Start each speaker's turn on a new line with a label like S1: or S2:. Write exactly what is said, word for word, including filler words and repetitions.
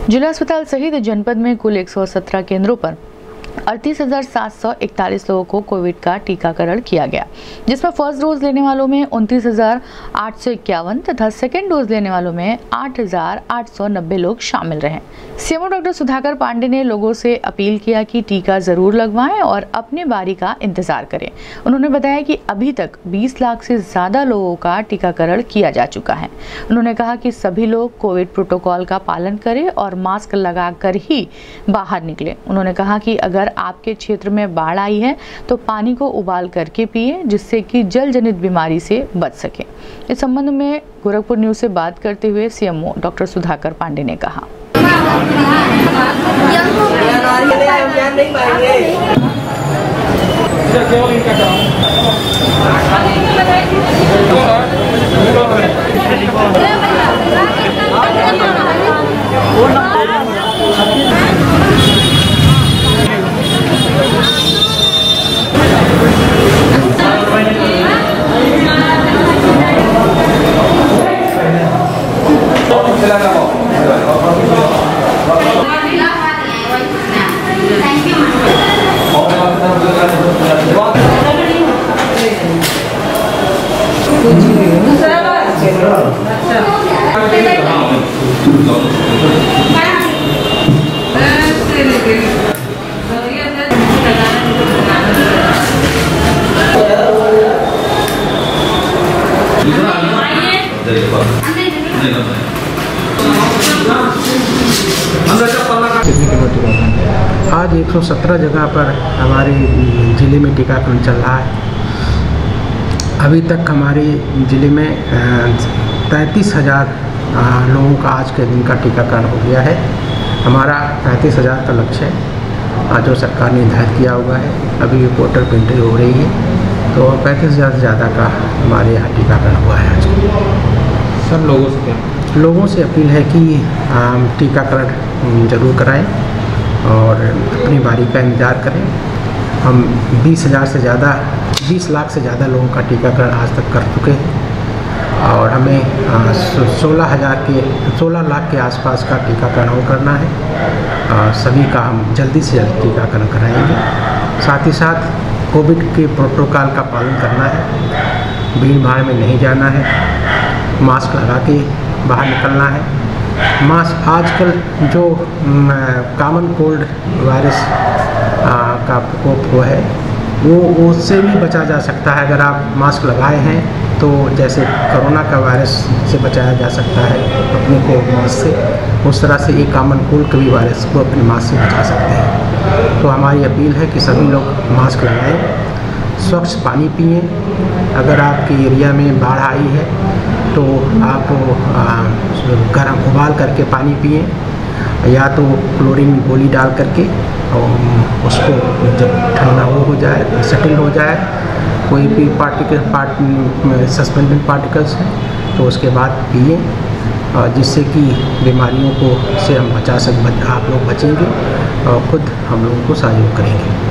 S1: जिला अस्पताल सहित जनपद में कुल एक सौ सत्रह केंद्रों पर अड़तीस हजार सात सौ इकतालीस लोगों को कोविड का टीकाकरण किया गया, जिसमें फर्स्ट डोज लेने वालों में उनतीस हजार आठ सौ इक्यावन तथा सेकेंड डोज लेने वालों में आठ हजार आठ सौ नब्बे लोग शामिल रहे। सीएमओ डॉक्टर सुधाकर पांडे ने लोगों से अपील किया कि टीका जरूर लगवाएं और अपनी बारी का इंतजार करें। उन्होंने बताया कि अभी तक बीस लाख से ज्यादा लोगों का टीकाकरण किया जा चुका है। उन्होंने कहा कि सभी लोग कोविड प्रोटोकॉल का पालन करें और मास्क लगाकर ही बाहर निकलें। उन्होंने कहा कि अगर आपके क्षेत्र में बाढ़ आई है तो पानी को उबाल करके पिए, जिससे कि जल जनित बीमारी से बच सके। इस संबंध में गोरखपुर न्यूज से बात करते हुए सीएमओ डॉक्टर सुधाकर पांडे ने कहा,
S2: आज एक सौ सत्रह जगह पर हमारे ज़िले में टीकाकरण चल रहा है। अभी तक हमारे ज़िले में तैंतीस हज़ार लोगों का आज के दिन का टीकाकरण हो गया है। हमारा पैंतीस हज़ार का लक्ष्य है जो सरकार ने निर्धारित किया हुआ है। अभी पोर्टल प्रिंटिंग हो रही है, तो पैंतीस हज़ार से ज़्यादा का हमारे यहाँ टीकाकरण हुआ है। आज
S3: सब लोगों से क्या
S2: लोगों से अपील है कि टीकाकरण जरूर कराएं और अपनी बारी का इंतज़ार करें। हम बीस हज़ार से ज़्यादा बीस लाख से ज़्यादा लोगों का टीकाकरण आज तक कर चुके हैं और हमें सोलह हज़ार के सोलह लाख के आसपास का टीकाकरण और करना है। आ, सभी का हम जल्दी से जल्दी टीकाकरण कराएंगे। साथ ही साथ कोविड के प्रोटोकॉल का पालन करना है, भीड़ भाड़ में नहीं जाना है, मास्क लगा के बाहर निकलना है। मास्क आजकल जो कॉमन कोल्ड वायरस का प्रकोप हुआ है वो उससे भी बचा जा सकता है। अगर आप मास्क लगाए हैं तो जैसे कोरोना का वायरस से बचाया जा सकता है अपने को मास्क से, उस तरह से एक कॉमन कोल्ड के भी वायरस को अपने मास्क से बचा सकते हैं। तो हमारी अपील है कि सभी लोग मास्क लगाएं, स्वच्छ पानी पिएं। अगर आपके एरिया में बाढ़ आई है तो आप गर्म उबाल करके पानी पिएं, या तो क्लोरीन गोली डाल करके और उसको जब ठंडा हो हो जाए, सेटल हो जाए, कोई भी पार्टिकल पार्ट सस्पेंडेड पार्टिकल्स हैं तो उसके बाद पिए, जिससे कि बीमारियों को से हम बचा सक आप लोग बचेंगे और ख़ुद हम लोगों को सहयोग करेंगे।